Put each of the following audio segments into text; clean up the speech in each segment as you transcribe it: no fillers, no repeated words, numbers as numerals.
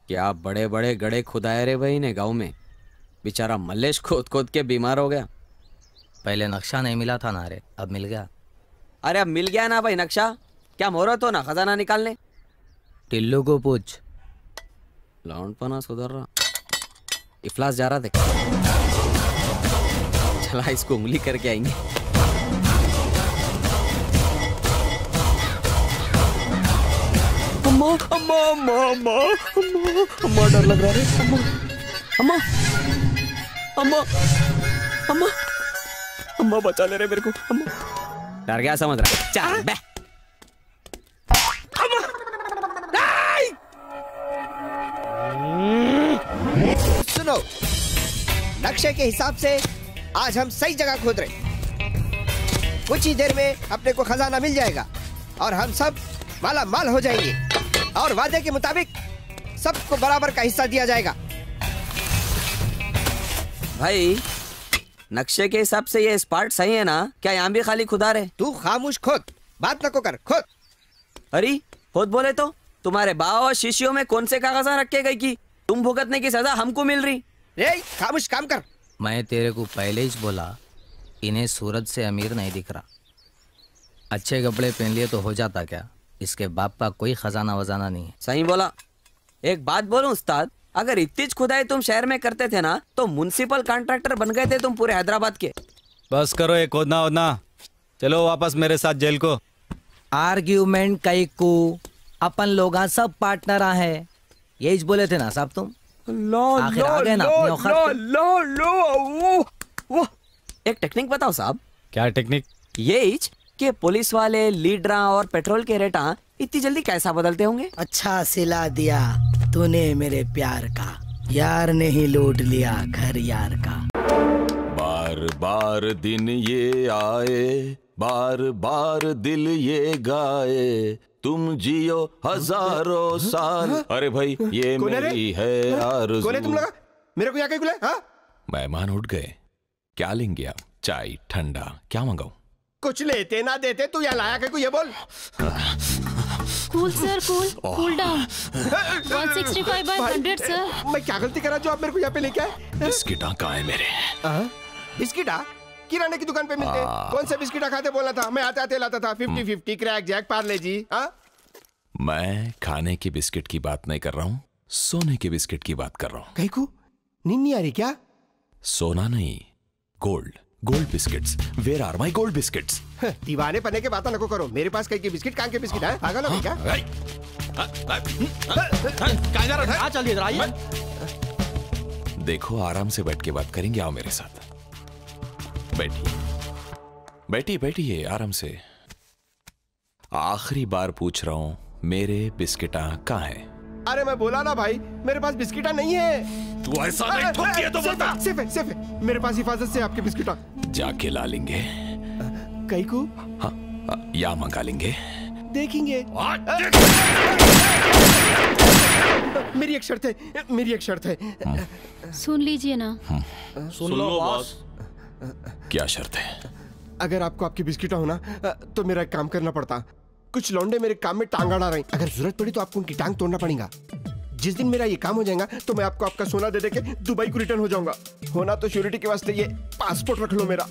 क्या बड़े बड़े गड्ढे खुदाए रे भाई ने गांव में। बेचारा मल्लेश खोद खोद के बीमार हो गया। पहले नक्शा नहीं मिला था ना रे, अब मिल गया। अरे अब मिल गया ना भाई नक्शा, क्या मुहूर्त हो ना खजाना निकालने। टिल्लू को पूछ। लौंड पना सुधर रहा, इफलास जा रहा देख। चला इसको उंगली करके आएंगे। अम्मा अम्मा अम्मा अम्मा अम्मा अम्मा, डर लग रहा है। अम्मा अम्मा अम्मा अम्मा अम्मा, बचा ले रे मेरे को। अम्मा डर गया समझ रहा है। चल बे। सुनो, नक्शे के हिसाब से आज हम सही जगह खोद रहे। कुछ ही देर में अपने को खजाना मिल जाएगा और हम सब माला माल हो जाएंगे। और वादे के मुताबिक सबको बराबर का हिस्सा दिया जाएगा। भाई नक्शे के हिसाब से ये स्पॉट सही है ना? क्या यहाँ भी खाली खुदा रहे? तू खामोश खोद, बात नको कर, खोद। अरे खुद बोले तो तुम्हारे बाबा और शिष्यों में कौन से कागजा रखे गए कि तुम भुगतने की सजा हमको मिल रही? रे खामोश काम कर। मैं तेरे को पहले ही बोला, इन्हें सूरत से अमीर नहीं दिख रहा। अच्छे कपड़े पहन लिए तो हो जाता क्या? इसके बाप का कोई खजाना वजाना नहीं है। सही बोला। एक बात बोलूं उस्ताद, अगर इतनी खुदाई तुम शहर में करते थे ना तो म्युनिसिपल कॉन्ट्रैक्टर बन गए थे तुम पूरे हैदराबाद के। बस करो ये खोदना वोदना, चलो वापस मेरे साथ जेल को। आर्ग्यूमेंट कई को अपन लोग सब पार्टनर है, यही बोले थे ना साहब तुम। आखिर आ गए ना अपनी औकात पे। एक टेक्निक बताओ साहब। क्या टेक्निक? ये कि पुलिस वाले, लीडर और पेट्रोल के रेट इतनी जल्दी कैसा बदलते होंगे? अच्छा सिला दिया तूने मेरे प्यार का, यार ने ही लूट लिया घर यार का। बार बार दिन ये आए, बार बार दिल ये गाए, तुम जियो हजारों साल। अरे भाई ये मेरी है आरज़ू। कौन है तुम लगा? मेरे को यहाँ कहीं बुलाए? हाँ? मेहमान उठ गए, क्या लेंगे आप? चाय, ठंडा, क्या मंगाऊं? कुछ लेते ना देते तू यहाँ लाया कहीं को, ये बोल। Cool sir, cool down. 165/100 sir. मैं क्या गलती करा जो आप मेरे को यहाँ पे लेके आए? बिस्किटा कहाँ है मेरे? बिस्किटा किराने की दुकान पे मिलते हैं। कौन से बिस्किटा खाते बोलना था? मैं आते आते लाता था। 50-50, क्रैक जैक, पार्ले जी। मैं खाने की बिस्किट की बात नहीं कर रहा हूँ, सोने के बिस्किट की बात कर रहा हूँ। कहीं को नींद नहीं आ रही क्या? सोना नहीं, gold biscuits. Where are my gold biscuits? दीवाने पने के बात नको करो। मेरे पास कहीं के बिस्किट, कहाँ के बिस्किट है? पागल हो क्या? कहाँ जा रहा था? चल इधर आइए। देखो आराम से बैठ के बात करेंगे, आओ मेरे साथ। बैठिए आराम से। आखिरी बार पूछ रहा हूँ, मेरे बिस्किटा कहाँ है? अरे मैं बोला ना भाई, मेरे पास बिस्किटा नहीं है। तू ऐसा नहीं ठोक दिया तो बता। सिर्फ है। मेरे पास हिफाजत से आपके बिस्किटा। जाके ला लेंगे। कहीं को? हाँ, या मंगा लेंगे। देखेंगे। मेरी एक शर्त है। सुन लीजिए ना। सुन लो बॉस। क्या शर्त है? अगर आपको आपकी बिस्किटा होना तो मेरा एक काम करना पड़ता। कुछ लौंडे मेरे काम में टांग अड़ा रहे हैं। अगर जरूरत पड़ी तो आपको उनकी टांग तोड़ना पड़ेगा। जिस दिन मेरा ये काम हो जाएगा तो मैं आपको आपका सोना दे के दुबई को रिटर्न हो जाऊंगा। होना तो श्योरिटी के वास्ते ये पासपोर्ट रख लो मेरा।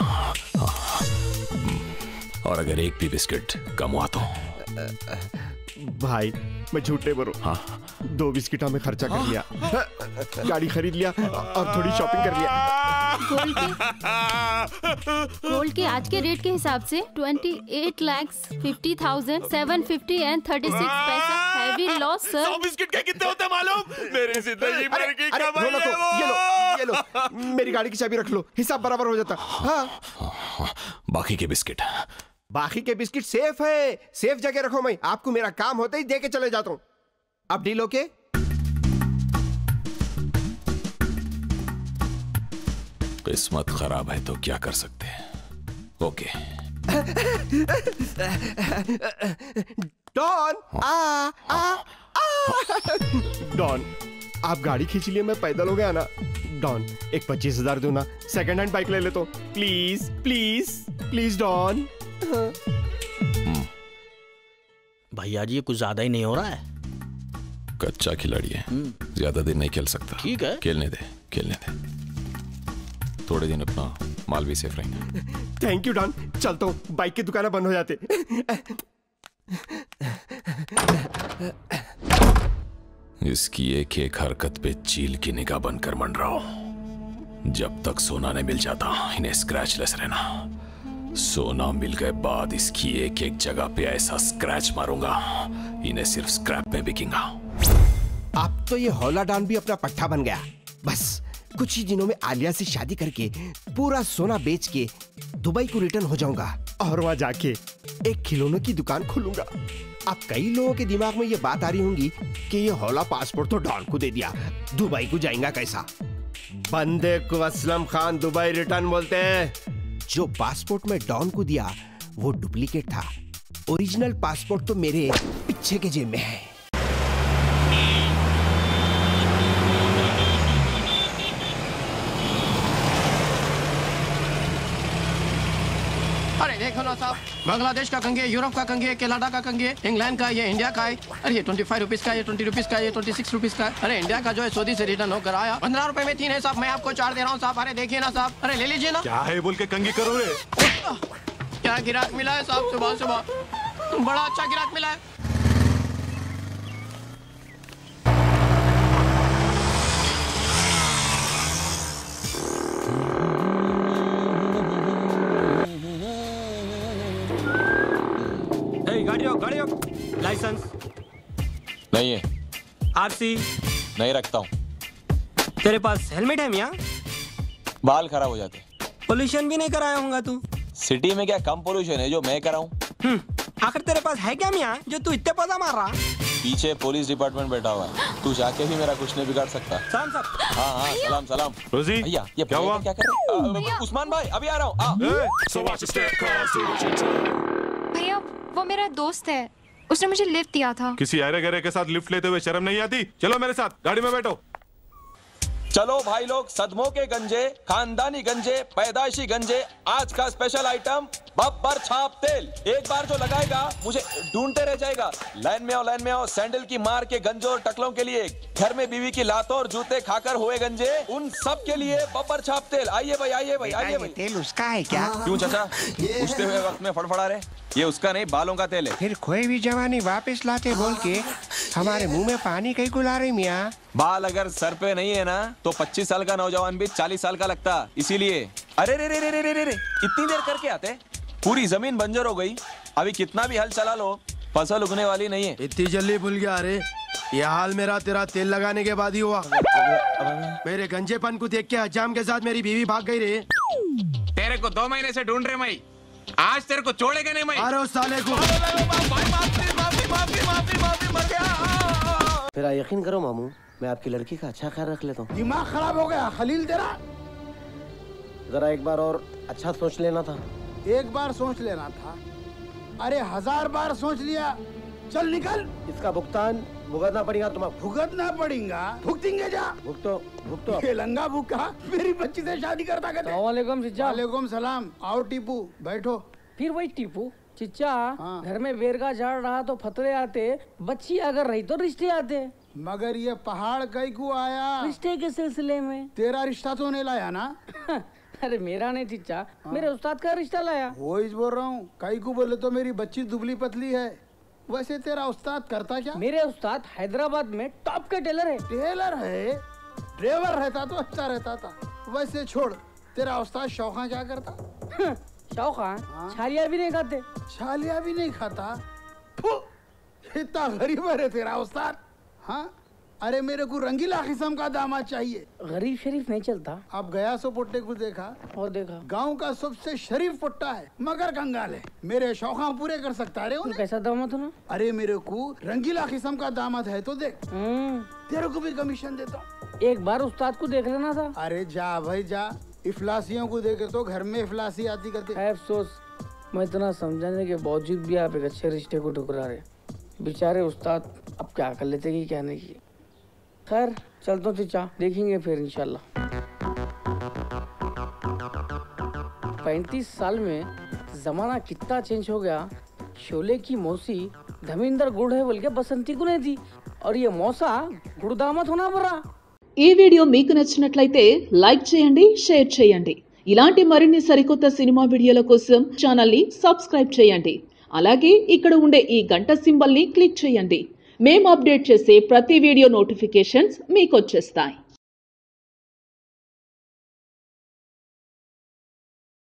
और अगर एक भी बिस्किट कम हुआ तो? भाई मैं झूठ नहीं बोलूं। 2 बिस्किटा में खर्चा कर लिया, गाड़ी खरीद लिया और थोड़ी शॉपिंग कर लिया। गोल्ड के आज के रेट के हिसाब से 28,50,750 and 36 पैसा। Heavy loss sir. 100 बिस्किट के कितने होते मालूम? मेरी जिंदगी भर की कमाई है ये लो मेरी गाड़ी की चाबी रख लो, हिसाब बराबर हो जाता। बाकी के बिस्किट सेफ है, सेफ जगह रखो। मैं आपको मेरा काम होते ही दे के चले जाता हूँ। अब डील ओके? किस्मत खराब है तो क्या कर सकते हैं। ओके। डॉन डॉन, आप गाड़ी खींच लिए, मैं पैदल हो गया ना। डॉन एक 25,000 दो ना, सेकंड हैंड बाइक ले लेता हूँ। Please please please Don. भैया जी ये कुछ ज्यादा ही नहीं हो रहा है? कच्चा खिलाड़ी है, ज्यादा दिन नहीं खेल सकता। ठीक है, खेलने दे। थोड़े दिन अपना माल भी सेफ रहेंगे। Thank you Don. चलता हूँ, बाइक की दुकानें बंद हो जाते। इसकी एक एक हरकत पे चील की निगाह बनकर मंडरा हूं। जब तक सोना नहीं मिल जाता इन्हें स्क्रैचलेस रहना। सोना मिल गए बाद इसकी एक एक जगह पे ऐसा स्क्रैच मारूंगा, इन्हें सिर्फ स्क्रैप में बिकेगा। अब तो ये हौला डॉन भी अपना पट्टा बन गया। बस कुछ ही दिनों में आलिया से शादी करके पूरा सोना बेच के दुबई को रिटर्न हो जाऊंगा और वहां जाके एक खिलौनों की दुकान खोलूंगा। अब कई लोगों के दिमाग में ये बात आ रही होंगी कि ये हौला पासपोर्ट तो डॉन को दे दिया, दुबई को जाएगा कैसा? बंदे को असलम खान दुबई रिटर्न बोलते हैं। जो पासपोर्ट में डॉन को दिया वो डुप्लीकेट था, ओरिजिनल पासपोर्ट तो मेरे पीछे के जेब में है। अरे देखो ना साहब, बांग्लादेश का कंगे, यूरोप का कंगे, कनाडा का कंगे, इंग्लैंड का, ये इंडिया का है। अरे ये 25 रुपीज का, ये 20 रुपीज का, ये 26 रुपीज का। अरे इंडिया का जो है सऊदी से रिटर्न होकर आया, 15 रुपए में 3 है साहब। मैं आपको 4 दे रहा हूँ साहब। अरे देखिए ना साहब, अरे ले लीजिए ना। क्या है बोल के कंगी करो रे? क्या गिराक मिला है साहब सुबह सुबह, बड़ा अच्छा गिराक मिला है। गाड़ी हो। लाइसेंस नहीं है। आरसी नहीं रखता हूँ। तेरे पास हेलमेट है मियाँ? बाल खराब हो जाते। पोल्यूशन भी नहीं कराया होगा तू? सिटी में क्या कम पोल्यूशन है जो मैं कराऊं? आखिर तेरे पास है क्या मियाँ जो तू इतने पौधा मार रहा? पीछे पुलिस डिपार्टमेंट बैठा हुआ है, तू जाके भी मेरा कुछ नहीं बिगाड़ सकता। सलाम साहब। हाँ सलाम। रोजी भैया ये क्या हुआ? क्या कर रहे हो? उस्मान भाई अभी आ रहा हूँ। भैया वो मेरा दोस्त है, उसने मुझे लिफ्ट दिया था। किसी अरे गहरे के साथ लिफ्ट लेते हुए शर्म नहीं आती? चलो मेरे साथ गाड़ी में बैठो। चलो भाई लोग, सदमों के गंजे, खानदानी गंजे, पैदाइशी गंजे, आज का स्पेशल आइटम बब्बर छाप तेल। एक बार जो लगाएगा मुझे ढूंढते रह जाएगा। लाइन में आओ। सैंडल की मार के गंजों और टकलों के लिए, घर में बीवी की लातों और जूते खाकर हुए गंजे, उन सब के लिए बब्बर छाप तेल। आइए भाई। तेल उसका है क्या? क्यों चाचा पूछते हुए वक्त में फड़फड़ा रहे? ये उसका नहीं, बालों का तेल है। फिर खोई भी जवानी वापस लाते बोल के हमारे मुंह में पानी कहीं को ला रही मियाँ। बाल अगर सर पे नहीं है ना तो 25 साल का नौजवान भी 40 साल का लगता, इसीलिए। अरे रे इतनी देर करके आते, पूरी जमीन बंजर हो गई। अभी कितना भी हल चला लो, फसल उगने वाली नहीं है। इतनी जल्दी भूल गया? अरे ये हाल मेरा तेरा तेल लगाने के बाद ही हुआ। मेरे गंजेपन को देख के हजाम के साथ मेरी बीवी भाग गई रे। तेरे को 2 महीने से ढूंढ रहे मैं, आज तेरे को छोड़ेगा नहीं मैं। अरे उस साले को मेरा यकीन करो मामू, मैं आपकी लड़की का अच्छा ख्याल रख लेता हूँ। दिमाग खराब हो गया खलील तेरा। जरा एक बार और अच्छा सोच लेना था। एक बार सोच लेना था, अरे 1000 बार सोच लिया। चल निकल। इसका भुगतान भुगतना पड़ेगा तुम्हें। भुगतना पड़ेगा? भुगतेंगे जा। भुगतो ये लंगा भूखा मेरी बच्ची से शादी करता कहते। वालेकुम सलाम। आओ टीपू बैठो। फिर वही टीपू चिच्चा। घर में बेर का झाड़ रहा तो फतरे आते, बच्ची अगर रही तो रिश्ते आते। मगर ये पहाड़ कई को आया? रिश्ते के सिलसिले में। तेरा रिश्ता तो नहीं लाया ना? अरे मेरा नहीं चिच्चा, मेरे उस्ताद का रिश्ता लाया। वो ही बोल रहा हूँ, कई को बोले तो मेरी बच्ची दुबली पतली है। वैसे तेरा उस्ताद करता क्या? मेरे उस्ताद हैदराबाद में टॉप के टेलर है। टेलर है? ड्राइवर रहता तो अच्छा रहता था। वैसे छोड़, तेरा उस्ताद शौखा क्या करता? शौखा छालिया भी नहीं खाते। छालिया भी नहीं खाता? इतना गरीब है तेरा उस्ताद। हाँ अरे मेरे को रंगीला किस्म का दामाद चाहिए। गरीब शरीफ नहीं चलता। अब गया सो पुट्टे को देखा और देखा, गांव का सबसे शरीफ पुट्टा है मगर कंगाल है। मेरे शौक़ पूरे कर सकता है। कैसा दामाद हो ना? अरे मेरे को रंगीला किस्म का दामाद है तो देख, तेरे को भी कमीशन देता हूँ। एक बार उस्ताद को देख लेना था। अरे जा भाई जा, इफलासियों को देखे तो घर में इफलासी आती करते। अफसोस, मैं इतना समझाने के बावजूद भी आप एक अच्छे रिश्ते को ठुकरा रहे। बेचारे उस्ताद अब क्या कर लेते कि क्या नहीं किया। खैर चलता हूँ चिच्चा, देखेंगे फिर इंशाल्लाह। 35 साल में जमाना कितना चेंज हो गया। शोले की मौसी धर्मेंद्र गुड़ है बोल के बसंती को नहीं थी, और ये मौसा गुड़दामत होना पड़ा। ఈ వీడియో మీకు నచ్చినట్లయితే లైక్ చేయండి, షేర్ చేయండి. ఇలాంటి మరిన్ని సరికొత్త సినిమా వీడియోల కోసం ఛానల్ ని సబ్స్క్రైబ్ చేయండి. అలాగే ఇక్కడ ఉండే ఈ గంట సింబల్ ని క్లిక్ చేయండి. మేము అప్డేట్ చేసే ప్రతి వీడియో నోటిఫికేషన్స్ మీకు వచ్చేస్తాయి.